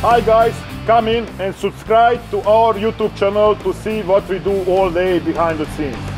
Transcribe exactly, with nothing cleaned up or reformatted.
Hi guys, come in and subscribe to our YouTube channel to see what we do all day behind the scenes.